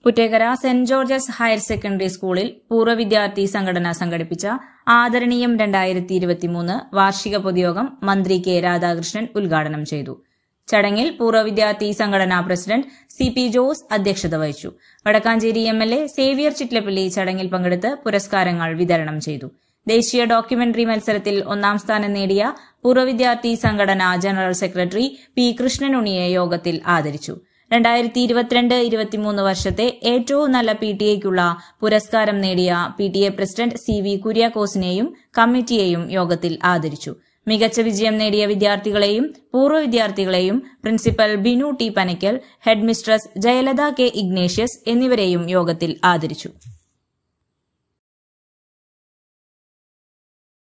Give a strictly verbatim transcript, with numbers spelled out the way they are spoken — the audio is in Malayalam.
Puttekkara saint George's higher secondary സ്കൂളിൽ പൂർവ്വ വിദ്യാർത്ഥി സംഘടന സംഘടിപ്പിച്ച ആദരണീയം രണ്ടായിരത്തി ഇരുപത്തിമൂന്ന് വാർഷിക പൊതുയോഗം മന്ത്രി കെ രാധാകൃഷ്ണൻ ഉദ്ഘാടനം ചെയ്തു. ചടങ്ങിൽ പൂർവ്വ വിദ്യാർത്ഥി സംഘടനാ പ്രസിഡന്റ് സി പി ജോസ് അധ്യക്ഷത വഹിച്ചു. Vadakkanchery M L A Xavier Chittilappilly ചടങ്ങിൽ പങ്കെടുത്ത് പുരസ്കാരങ്ങൾ വിതരണം ചെയ്തു. ദേശീയ ഡോക്യുമെന്ററി മത്സരത്തിൽ ഒന്നാം സ്ഥാനം നേടിയ പൂർവ്വ വിദ്യാർത്ഥി സംഘടന ജനറൽ സെക്രട്ടറി പി കൃഷ്ണനുണ്ണിയെ യോഗത്തിൽ ആദരിച്ചു. രണ്ടായിരത്തി ഇരുപത്തിരണ്ട് ഇരുപത്തിമൂന്ന് വർഷത്തെ ഏറ്റവും നല്ല പി ടി എക്കുള്ള പുരസ്കാരം നേടിയ P T A president C V കുര്യാക്കോസിനെയും കമ്മിറ്റിയെയും യോഗത്തിൽ ആദരിച്ചു. മികച്ച വിജയം നേടിയ വിദ്യാർത്ഥികളെയും പൂർവ്വ വിദ്യാർത്ഥികളെയും principal Binu T Panakkal, head mistress Jayalatha K Ignatius എന്നിവരെയും യോഗത്തിൽ ആദരിച്ചു.